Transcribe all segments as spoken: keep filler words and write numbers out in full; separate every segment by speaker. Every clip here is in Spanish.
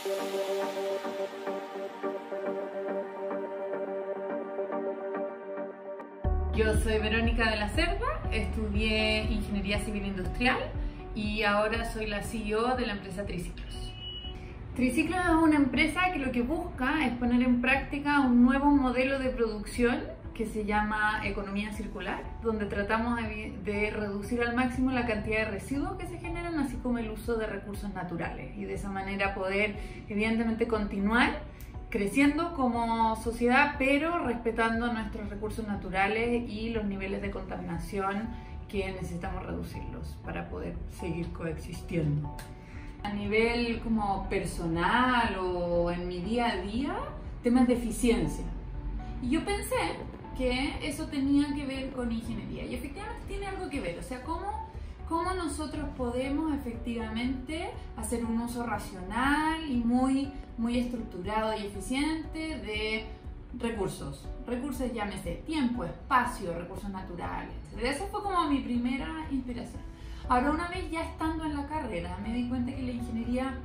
Speaker 1: Yo soy Verónica de la Cerda, estudié Ingeniería Civil Industrial y ahora soy la C E O de la empresa Triciclos. Triciclos es una empresa que lo que busca es poner en práctica un nuevo modelo de producción que se llama economía circular, donde tratamos de, de reducir al máximo la cantidad de residuos que se generan, así como el uso de recursos naturales, y de esa manera poder evidentemente continuar creciendo como sociedad, pero respetando nuestros recursos naturales y los niveles de contaminación que necesitamos reducirlos para poder seguir coexistiendo. A nivel como personal o en mi día a día, temas de eficiencia. Y yo pensé que eso tenía que ver con ingeniería, y efectivamente tiene algo que ver, o sea, cómo, cómo nosotros podemos efectivamente hacer un uso racional y muy, muy estructurado y eficiente de recursos. Recursos, llámese tiempo, espacio, recursos naturales, etcétera. Esa fue como mi primera inspiración. Ahora, una vez ya estando en la carrera, me di cuenta que la ingeniería,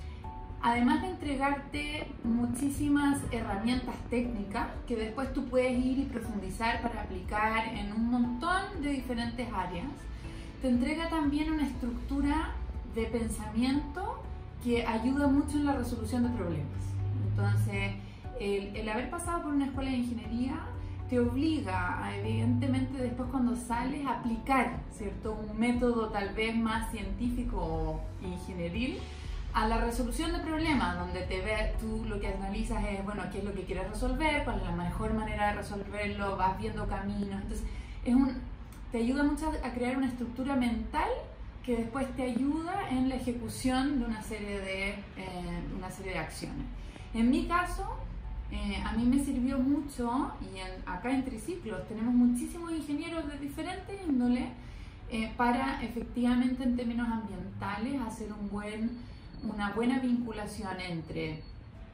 Speaker 1: además de entregarte muchísimas herramientas técnicas que después tú puedes ir y profundizar para aplicar en un montón de diferentes áreas, te entrega también una estructura de pensamiento que ayuda mucho en la resolución de problemas. Entonces, el, el haber pasado por una escuela de ingeniería te obliga a, evidentemente, después cuando sales, a aplicar, ¿cierto?, un método tal vez más científico o ingenieril a la resolución de problemas, donde te ves, tú lo que analizas es, bueno, qué es lo que quieres resolver, cuál es la mejor manera de resolverlo, vas viendo caminos. Entonces, es un, te ayuda mucho a crear una estructura mental que después te ayuda en la ejecución de una serie de, eh, una serie de acciones. En mi caso, eh, a mí me sirvió mucho, y en, acá en Triciclos tenemos muchísimos ingenieros de diferentes índoles eh, para efectivamente en términos ambientales hacer un buen una buena vinculación entre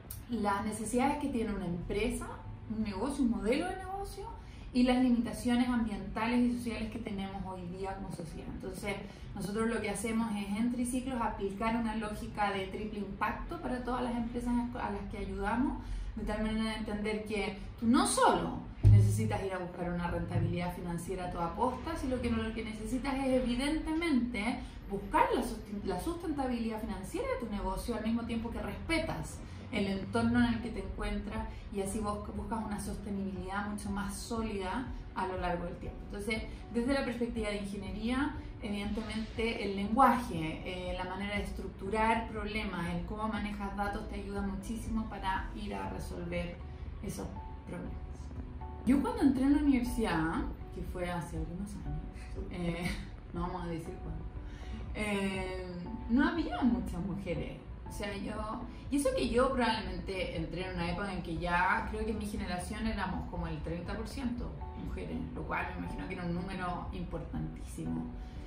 Speaker 1: las necesidades que tiene una empresa, un negocio, un modelo de negocio, y las limitaciones ambientales y sociales que tenemos hoy día como sociedad. Entonces, nosotros lo que hacemos es en Triciclos aplicar una lógica de triple impacto para todas las empresas a las que ayudamos, de tal manera de entender que tú no solo necesitas ir a buscar una rentabilidad financiera a toda costa, sino que lo que necesitas es evidentemente buscar la sustentabilidad financiera de tu negocio al mismo tiempo que respetas el entorno en el que te encuentras, y así vos buscas una sostenibilidad mucho más sólida a lo largo del tiempo. Entonces, desde la perspectiva de ingeniería, evidentemente el lenguaje, eh, la manera de estructurar problemas, el cómo manejas datos te ayuda muchísimo para ir a resolver esos problemas. Yo cuando entré en la universidad, que fue hace algunos años, eh, no vamos a decir cuándo, eh, no había muchas mujeres. O sea, yo, y eso que yo probablemente entré en una época en que ya creo que en mi generación éramos como el treinta por ciento mujeres, lo cual me imagino que era un número importantísimo.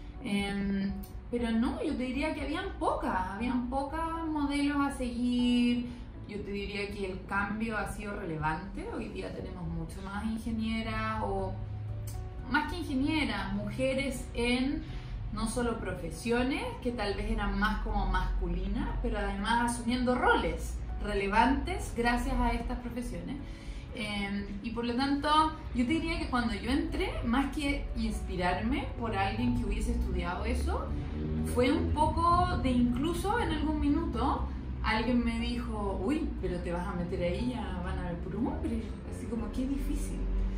Speaker 1: Eh, pero no, yo te diría que habían pocas, habían pocas modelos a seguir. Yo te diría que el cambio ha sido relevante. Hoy día tenemos mucho más ingenieras, o más que ingenieras, mujeres en no solo profesiones que tal vez eran más como masculinas, pero además asumiendo roles relevantes gracias a estas profesiones. Eh, y por lo tanto, yo te diría que cuando yo entré, más que inspirarme por alguien que hubiese estudiado eso, fue un poco de, incluso en algún minuto, alguien me dijo, uy, pero te vas a meter ahí, ya van a ver puro hombre, así como qué difícil.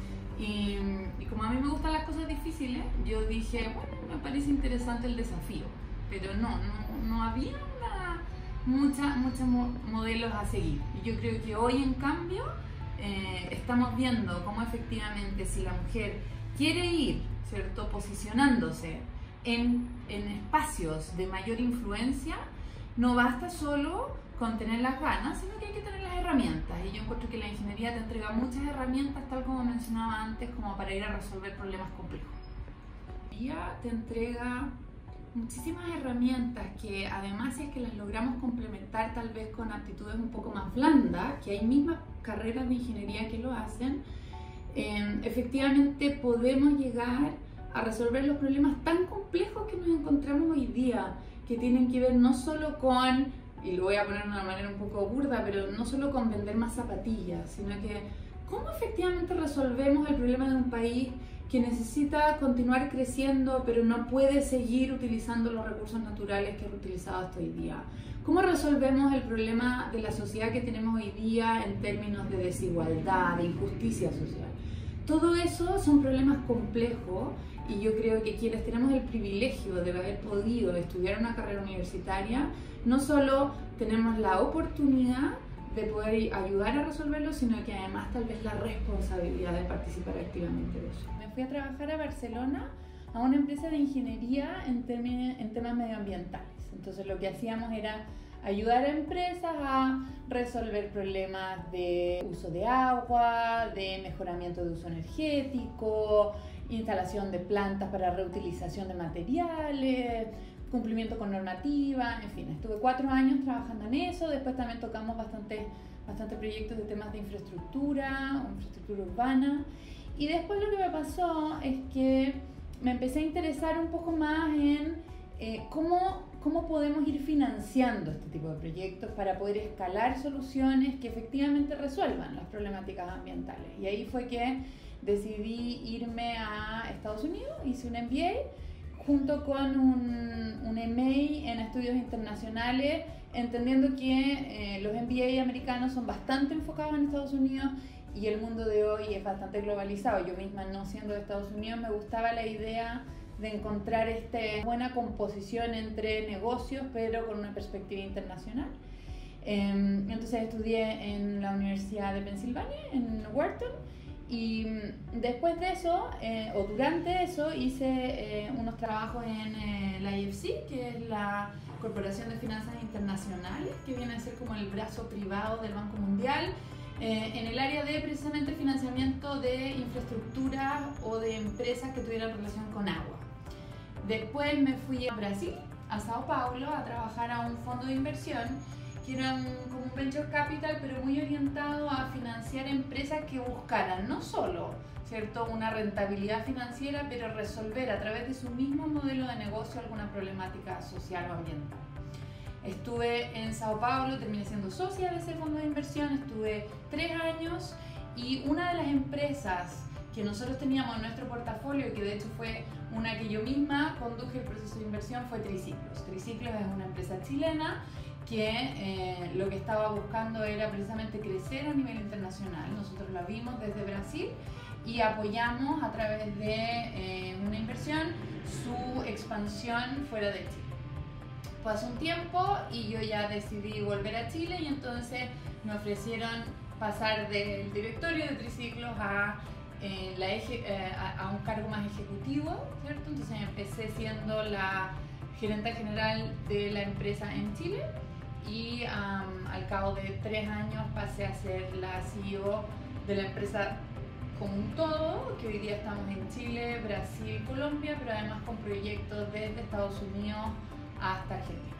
Speaker 1: Y, y como a mí me gustan las cosas difíciles, yo dije, bueno, me parece interesante el desafío, pero no, no, no había una, mucha, muchos modelos a seguir. Y yo creo que hoy, en cambio, eh, estamos viendo cómo efectivamente si la mujer quiere ir, ¿cierto?, posicionándose en, en espacios de mayor influencia, no basta solo con tener las ganas, sino que hay que tener las herramientas. Y yo encuentro que la ingeniería te entrega muchas herramientas, tal como mencionaba antes, como para ir a resolver problemas complejos. Ya te entrega muchísimas herramientas que, además, si es que las logramos complementar tal vez con aptitudes un poco más blandas, que hay mismas carreras de ingeniería que lo hacen, eh, efectivamente podemos llegar a resolver los problemas tan complejos que nos encontramos hoy día, que tienen que ver no solo con y lo voy a poner de una manera un poco burda, pero no solo con vender más zapatillas, sino que cómo efectivamente resolvemos el problema de un país que necesita continuar creciendo, pero no puede seguir utilizando los recursos naturales que ha utilizado hasta hoy día. ¿Cómo resolvemos el problema de la sociedad que tenemos hoy día en términos de desigualdad, de injusticia social? Todo eso son problemas complejos y yo creo que quienes tenemos el privilegio de haber podido estudiar una carrera universitaria, no solo tenemos la oportunidad de poder ayudar a resolverlo, sino que además tal vez la responsabilidad de participar activamente de eso. Me fui a trabajar a Barcelona a una empresa de ingeniería en, en temas medioambientales. Entonces lo que hacíamos era ayudar a empresas a resolver problemas de uso de agua, de mejoramiento de uso energético, instalación de plantas para reutilización de materiales, cumplimiento con normativa, en fin, estuve cuatro años trabajando en eso. Después también tocamos bastante, bastante proyectos de temas de infraestructura, infraestructura urbana, y después lo que me pasó es que me empecé a interesar un poco más en eh, cómo, cómo podemos ir financiando este tipo de proyectos para poder escalar soluciones que efectivamente resuelvan las problemáticas ambientales. Y ahí fue que decidí irme a Estados Unidos, hice un M B A junto con un, un M A en estudios internacionales, entendiendo que eh, los M B A americanos son bastante enfocados en Estados Unidos y el mundo de hoy es bastante globalizado. Yo misma, no siendo de Estados Unidos, me gustaba la idea de encontrar esta buena composición entre negocios, pero con una perspectiva internacional. Eh, entonces estudié en la Universidad de Pensilvania, en Wharton, y después de eso, eh, o durante eso, hice eh, unos trabajos en eh, la I F C, que es la Corporación de Finanzas Internacionales, que viene a ser como el brazo privado del Banco Mundial, eh, en el área de precisamente financiamiento de infraestructuras o de empresas que tuvieran relación con agua. Después me fui a Brasil, a Sao Paulo, a trabajar a un fondo de inversión que era un, como un venture capital, pero muy orientado a financiar empresas que buscaran no solo, ¿cierto?, una rentabilidad financiera, pero resolver a través de su mismo modelo de negocio alguna problemática social o ambiental. Estuve en Sao Paulo, terminé siendo socia de ese fondo de inversión, estuve tres años, y una de las empresas que nosotros teníamos en nuestro portafolio, que de hecho fue una que yo misma conduje el proceso de inversión, fue Triciclos. Triciclos es una empresa chilena que eh, lo que estaba buscando era precisamente crecer a nivel internacional. Nosotros la vimos desde Brasil y apoyamos a través de eh, una inversión su expansión fuera de Chile. Pasó un tiempo y yo ya decidí volver a Chile, y entonces me ofrecieron pasar del directorio de Triciclos a, eh, la eje, eh, a, a un cargo más ejecutivo, ¿cierto? Entonces empecé siendo la gerente general de la empresa en Chile, y um, al cabo de tres años pasé a ser la C E O de la empresa como un todo, que hoy día estamos en Chile, Brasil, Colombia, pero además con proyectos desde Estados Unidos hasta Argentina.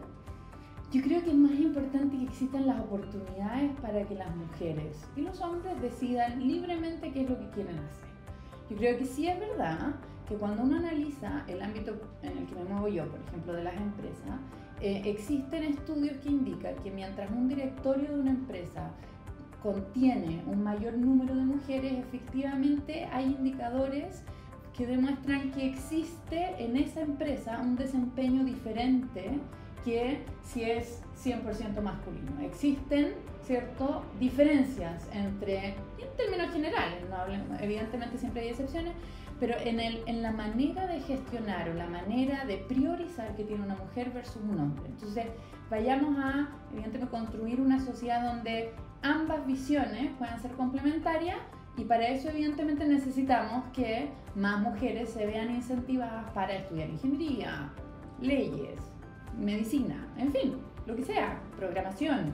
Speaker 1: Yo creo que es más importante que existan las oportunidades para que las mujeres y los hombres decidan libremente qué es lo que quieren hacer. Yo creo que sí es verdad que cuando uno analiza el ámbito en el que me muevo yo, por ejemplo, de las empresas, eh, existen estudios que indican que mientras un directorio de una empresa contiene un mayor número de mujeres, efectivamente hay indicadores que demuestran que existe en esa empresa un desempeño diferente que si es cien por ciento masculino. Existen, ¿cierto?, diferencias entre, en términos generales, no hablemos, evidentemente siempre hay excepciones, pero en, el, en la manera de gestionar o la manera de priorizar que tiene una mujer versus un hombre. Entonces, vayamos a, evidentemente, construir una sociedad donde ambas visiones puedan ser complementarias, y para eso, evidentemente, necesitamos que más mujeres se vean incentivadas para estudiar ingeniería, leyes, medicina, en fin, lo que sea, programación,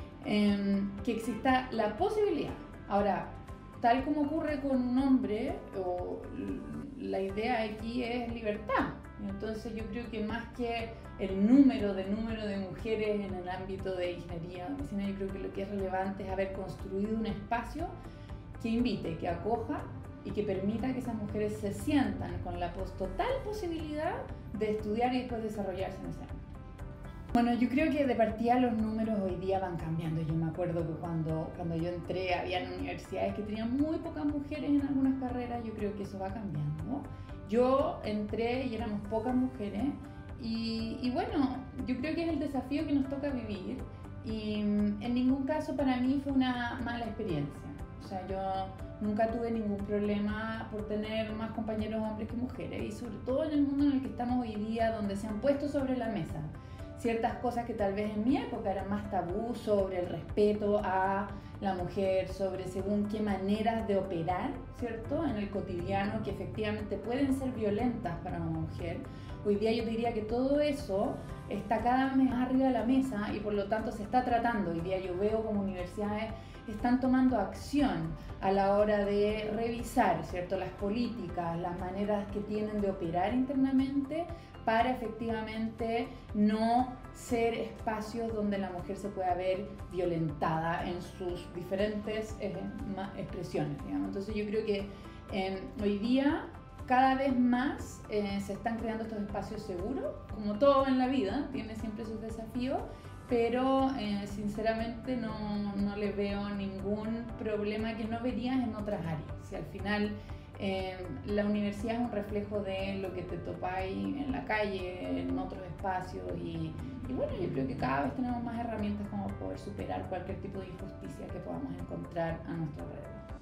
Speaker 1: eh, que exista la posibilidad. Ahora, tal como ocurre con un hombre, o la idea aquí es libertad. Entonces yo creo que más que el número de número de mujeres en el ámbito de ingeniería o medicina, yo creo que lo que es relevante es haber construido un espacio que invite, que acoja y que permita que esas mujeres se sientan con la total posibilidad de estudiar y después desarrollarse en ese ámbito.
Speaker 2: Bueno, yo creo que de partida los números hoy día van cambiando. Yo me acuerdo que cuando, cuando yo entré habían universidades que tenían muy pocas mujeres en algunas carreras. Yo creo que eso va cambiando. Yo entré y éramos pocas mujeres y, y bueno, yo creo que es el desafío que nos toca vivir y en ningún caso para mí fue una mala experiencia. O sea, yo nunca tuve ningún problema por tener más compañeros hombres que mujeres y sobre todo en el mundo en el que estamos hoy día, donde se han puesto sobre la mesa ciertas cosas que tal vez en mi época eran más tabú, sobre el respeto a la mujer, sobre según qué maneras de operar, ¿cierto?, en el cotidiano que efectivamente pueden ser violentas para una mujer. Hoy día yo diría que todo eso está cada vez más arriba de la mesa y por lo tanto se está tratando. Hoy día yo veo como universidades están tomando acción a la hora de revisar, ¿cierto?, las políticas, las maneras que tienen de operar internamente para efectivamente no ser espacios donde la mujer se pueda ver violentada en sus diferentes eh, expresiones, digamos. Entonces yo creo que eh, hoy día cada vez más eh, se están creando estos espacios seguros, como todo en la vida, tiene siempre sus desafíos, pero eh, sinceramente no, no le veo ningún problema que no verías en otras áreas. Si al final eh, la universidad es un reflejo de lo que te topáis en la calle, en otros espacios y, y bueno, yo creo que cada vez tenemos más herramientas como poder superar cualquier tipo de injusticia que podamos encontrar a nuestro alrededor.